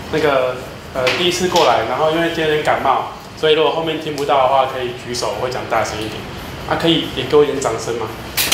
第一次过来，然后因为今天有点感冒，所以如果后面听不到的话，可以举手，我会讲大声一点。可以也给我一点掌声吗？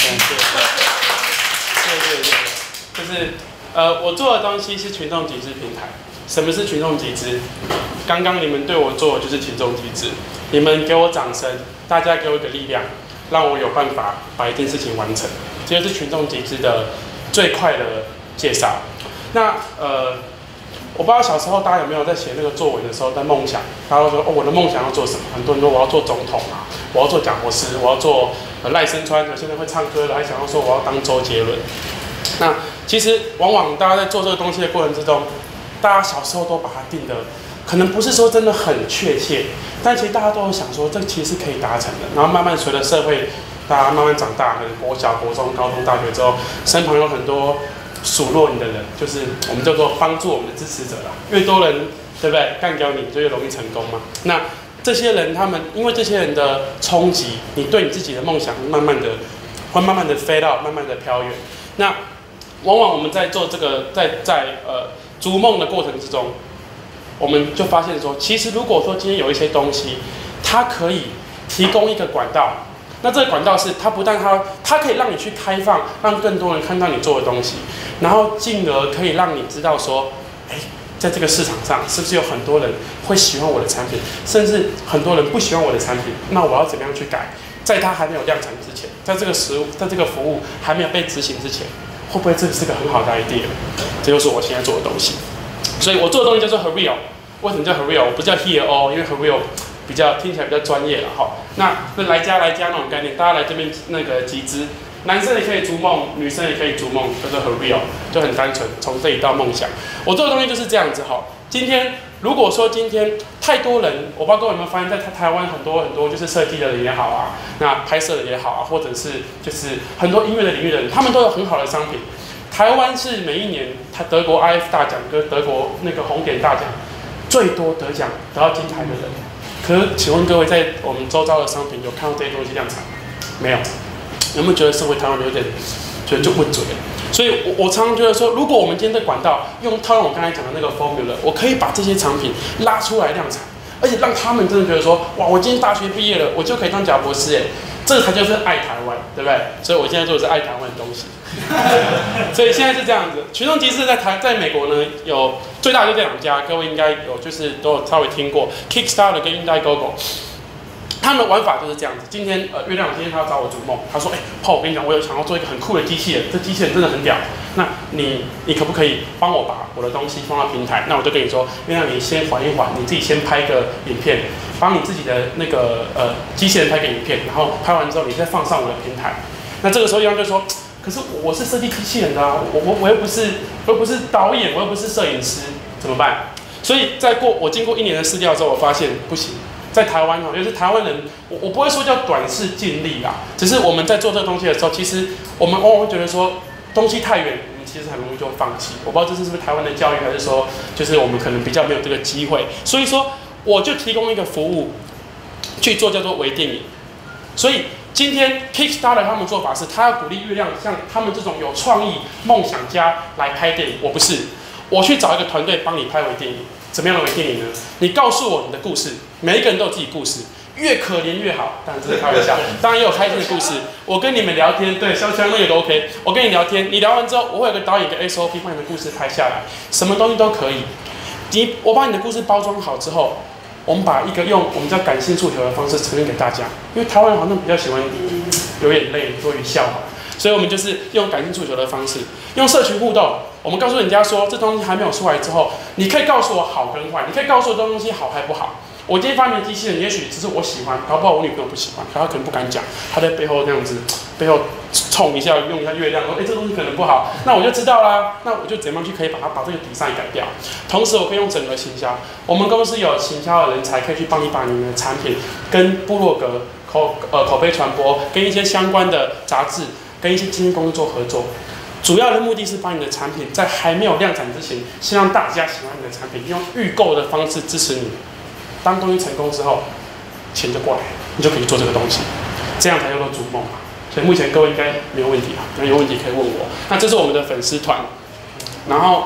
对，就是我做的东西是群众集资平台。什么是群众集资？刚刚你们对我做的就是群众集资，你们给我掌声，大家给我一个力量，让我有办法把一件事情完成。这就是群众集资的最快的介绍。那我不知道小时候大家有没有在写那个作文的时候在梦想，大家都说哦，我的梦想要做什么？很多人说我要做总统啊，我要做蒋博士，我要做赖声川，有些人会唱歌的，还想要说我要当周杰伦。那其实往往大家在做这个东西的过程之中，大家小时候都把它定的，可能不是说真的很确切，但其实大家都有想说这其实是可以达成的。然后慢慢随着社会大家慢慢长大，可能国小、国中、高中、大学之后，身旁有很多数落你的人，就是我们叫做帮助我们的支持者啦。越多人，对不对？干掉你就越容易成功嘛。那这些人，他们因为这些人的冲击，你对你自己的梦想会慢慢的飞到，慢慢的飘远。那往往我们在做这个，在逐梦的过程之中，我们就发现说，其实如果说今天有一些东西，它可以提供一个管道。那这个管道是它不但它可以让你去开放，让更多人看到你做的东西，然后进而可以让你知道说，在这个市场上是不是有很多人会喜欢我的产品，甚至很多人不喜欢我的产品，那我要怎么样去改？在它还没有量产之前，在这个服务还没有被执行之前，会不会这是个很好的 idea？ 这就是我现在做的东西。所以我做的东西叫做 Herreal。为什么叫 Herreal？ 我不叫 Here 哦，因为 Herreal听起来比较专业了哈。那来家那种概念，大家来这边集资，男生也可以逐梦，女生也可以逐梦，叫做 Herreal， 就很单纯，从这里到梦想。我做的东西就是这样子哈。今天如果说今天太多人，我不知道各位有没有发现，在台湾很多就是设计的人也好啊，那拍摄的也好啊，或者是就是很多音乐的领域的人，他们都有很好的商品。台湾是每一年德国 IF 大奖跟德国红点大奖最多得奖得到金牌的人。可是，请问各位，在我们周遭的商品有看到这些东西量产没有？有没有觉得身为台湾人有点觉得就不准？所以我常常觉得说，如果我们今天的管道套用我刚才讲的那个 formula， 我可以把这些产品拉出来量产，而且让他们真的觉得说，哇，我今天大学毕业了，我就可以当贾博士这才就是爱台湾，对不对？所以我现在做的是爱台湾的东西。所以现在是这样子，群众集资在美国呢有最大的就这两家，各位应该有就是都有稍微听过 ，Kickstarter 跟 Indiegogo。他们的玩法就是这样子。今天月亮今天他要找我逐梦，他说Paul，我跟你讲，我有想要做一个很酷的机器人，这机器人真的很屌。那你可不可以帮我把我的东西放到平台？那我就跟你说，月亮你先缓一缓，你自己先拍个影片，帮你自己的机器人拍个影片，然后拍完之后你再放上我的平台。那这个时候月亮就说，可是我是设计机器人的啊，我又不是导演，我又不是摄影师，怎么办？所以我经过1年的试调之后，我发现不行。在台湾就是台湾人，我不会说叫短视近利啦，只是我们在做这个东西的时候，其实我们往往会觉得说东西太远，我们其实很容易就放弃。我不知道这是不是台湾的教育，还是说就是我们可能比较没有这个机会。所以说，我就提供一个服务去做叫做微电影。所以今天 Kickstarter 他们做法是，他要鼓励月亮像他们这种有创意梦想家来拍电影。我不是，我去找一个团队帮你拍微电影。怎么样的微电影呢？你告诉我你的故事，每一个人都有自己故事，越可怜越好。当然这是开玩笑，当然也有开心的故事。我跟你们聊天，对，像那个都 OK。我跟你聊天，你聊完之后，我会有个导演一个 SOP 把你的故事拍下来，什么东西都可以。我把你的故事包装好之后，我们把一个用我们叫感性诉求的方式呈现给大家。因为台湾人好像比较喜欢流眼泪多于笑嘛，所以我们就是用感性诉求的方式，用社群互动。我们告诉人家说，这东西还没有出来之后，你可以告诉我好跟坏，你可以告诉我这东西好还不好。我今天发明的机器人，也许只是我喜欢，搞不好我女朋友不喜欢，可她可能不敢讲，她在背后那样子，背后冲一下，用一下月亮，说，这东西可能不好，那我就知道啦，那我就怎么样去可以把这个 design 改掉。同时，我可以用整合行销，我们公司有行销的人才，可以去帮你把你们的产品跟部落格口碑传播，跟一些相关的杂志，跟一些经纪公司做合作。主要的目的是把你的产品在还没有量产之前，先让大家喜欢你的产品，用预购的方式支持你。当东西成功之后，钱就过来，你就可以做这个东西，这样才叫做逐梦嘛。所以目前各位应该没有问题啊，有问题可以问我。那这是我们的粉丝团，然后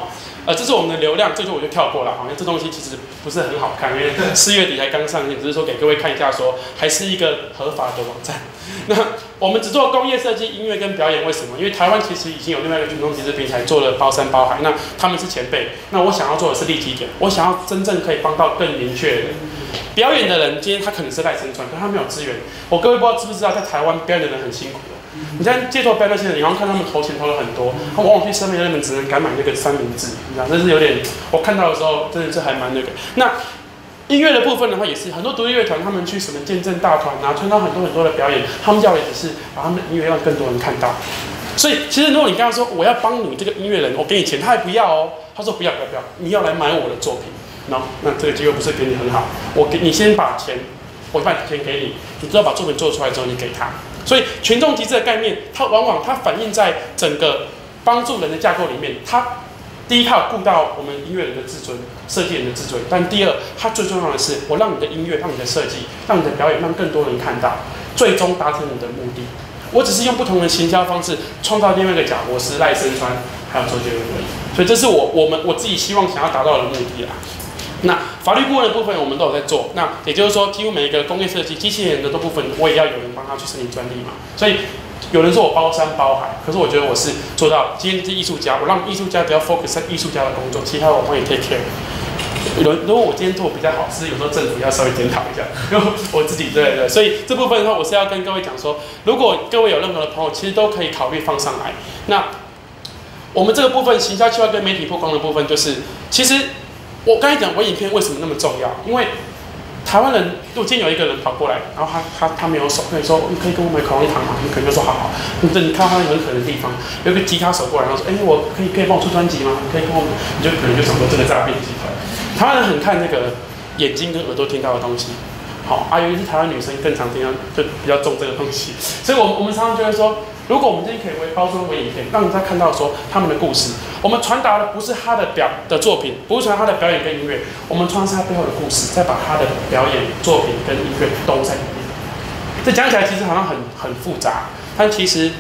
这是我们的流量，这就我就跳过了，好像这东西其实不是很好看，因为4月底才刚上线，只是说给各位看一下说，还是一个合法的网站。那我们只做工业设计、音乐跟表演，为什么？因为台湾其实已经有另外一个群众集资平台做了包山包海，那他们是前辈，那我想要做的是立体点，我想要真正可以帮到更明确的人。表演的人，今天他可能是赖声川，但他没有资源。各位不知道知不知道，在台湾表演的人很辛苦的。你在街头表演那些人，你好像看他们投钱投了很多，他往往去身边的人只能敢买那个三明治，你知道，这是有点，我看到的时候真的是还蛮那个。那音乐的部分的话，也是很多独立乐团，他们去什么见证大团啊，参加很多的表演，他们要的也只是把他们的音乐让更多人看到。所以其实如果你跟他说我要帮你这个音乐人，我给你钱，他还不要哦，他说不要，你要来买我的作品。那这个机会不是给你很好，你先把钱，我把钱给你，你只要把作品做出来之后，你给他。所以群众集资的概念，它往往反映在整个帮助人的架构里面。它第一，它有顾到我们音乐人的自尊、设计人的自尊；但第二，它最重要的是，我让你的音乐、让你的设计、让你的表演，让更多人看到，最终达成你的目的。我只是用不同的行销方式创造另外一个贾博士、赖声川还有周杰伦而已。所以这是我自己希望想要达到的目的啦。那法律顾问的部分我们都有在做，那也就是说，几乎每一个工业设计、机器人的部分，我也要有人帮他去申请专利嘛。所以有人说我包山包海，可是我觉得我是做到今天是艺术家，我让艺术家只要 focus 在艺术家的工作，其他我帮你 take care。如果我今天做比较好，是有时候政府要稍微检讨一下，因为我自己对，所以这部分的话，我是要跟各位讲说，如果各位有任何的朋友，其实都可以考虑放上来。那我们这个部分行销计划跟媒体曝光的部分，就是其实。我刚才讲微影片为什么那么重要？因为台湾人，如果今天有一个人跑过来，然后他没有手，跟你说你可以跟我买口香糖吗？你可能就说好。你看到他很可能的地方，有一个吉他手过来，然后说我可以帮我出专辑吗？你可以跟我，你就可能就想说这个诈骗集团。台湾人很看那个眼睛跟耳朵听到的东西，好尤其是台湾女生更常听到，就比较重这个东西。所以我们常常就会说。如果我们今天可以包装为影片，让人家看到说他们的故事，我们传达的不是他的作品，不是传达他的表演跟音乐，我们传达是他背后的故事，再把他的表演作品跟音乐都在里面。这讲起来其实好像很复杂，但其实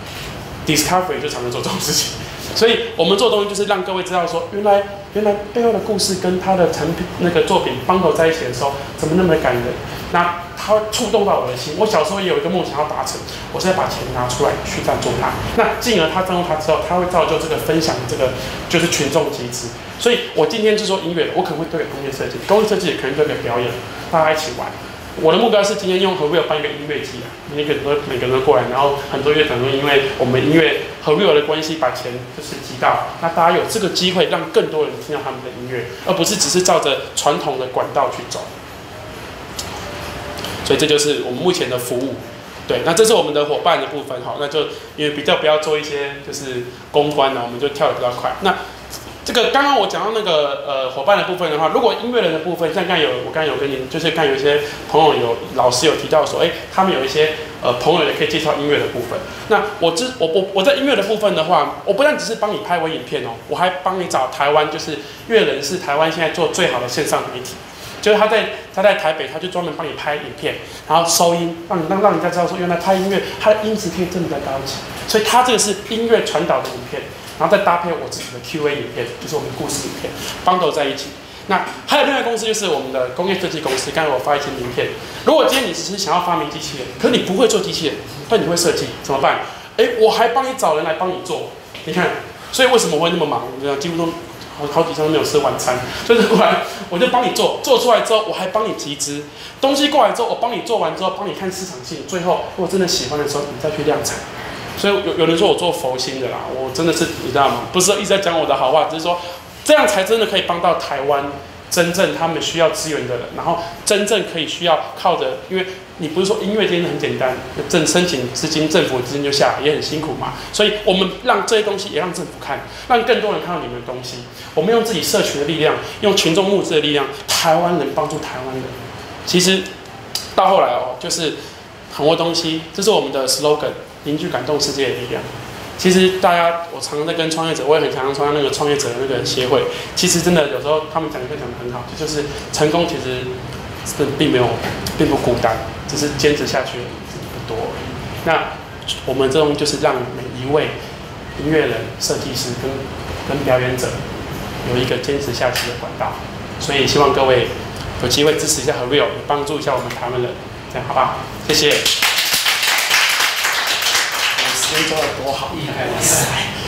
Discovery 就常常做这种事情。所以我们做的东西就是让各位知道说，原来背后的故事跟他的成品那个作品帮手在一起的时候，怎么那么的感人？那它会触动到我的心。我小时候也有一个梦想要达成，我是要把钱拿出来去赞助他。那进而他赞助他之后，他会造就这个分享的这个就是群众集资。所以我今天是做音乐的，我可能会对给工业设计，工业设计也可能对给表演，大家一起玩。我的目标是今天用 Herreal 办一个音乐季啊，每个人都过来，然后很多乐团都因为我们音乐 Herreal 的关系，把钱就是集到，那大家有这个机会让更多人听到他们的音乐，而不是只是照着传统的管道去走。所以这就是我们目前的服务，对，那这是我们的伙伴的部分，好，那就因为比较不要做一些就是公关呢，我们就跳得比较快。那这个刚刚我讲到那个伙伴的部分的话，如果音乐人的部分，像我刚才有跟您，就是刚有一些朋友老师有提到说，他们有一些朋友也可以介绍音乐的部分。那我在音乐的部分的话，我不但只是帮你拍微影片哦，我还帮你找台湾，就是乐人是台湾现在做最好的线上媒体。就是他在台北，他就专门帮你拍影片，然后收音，让人家知道说，原来拍音乐，他的音质可以这么的高级。所以他这个是音乐传导的影片，然后再搭配我自己的 Q&A 影片，就是我们的故事影片，bundle在一起。那还有另外一个公司就是我们的工业设计公司，刚才我发一些名片。如果今天你只是想要发明机器人，可是你不会做机器人，但你会设计，怎么办？我还帮你找人来帮你做。你看，所以为什么我会那么忙？几乎都。好几天都没有吃晚餐，所以过来我就帮你做出来之后，我还帮你集资，东西过来之后，我帮你做完之后，帮你看市场性，最后如果真的喜欢的时候，你再去量产。所以有人说我做佛心的啦，我真的是你知道吗？不是一直在讲我的好话，只是说这样才真的可以帮到台湾真正他们需要资源的人，然后真正可以需要靠着，因为你不是说音乐真的很简单，申请资金，政府的资金就下来，也很辛苦嘛。所以我们让这些东西也让政府看，让更多人看到你们的东西。我们用自己社群的力量，用群众募资的力量，台湾人帮助台湾人。其实到后来就是很多东西，这是我们的 slogan， 凝聚感动世界的力量。其实大家，我常常在跟创业者，我也很常参加那个创业者的那个协会。其实真的有时候他们讲的会讲得很好，就是成功其实并不孤单，只是坚持下去的人不多而已。那我们这种就是让每一位音乐人、设计师跟表演者有一个坚持下去的管道。所以希望各位有机会支持一下和 Real， 也帮助一下我们台湾人，这样好不好？谢谢。我时间抓得多好，哇塞！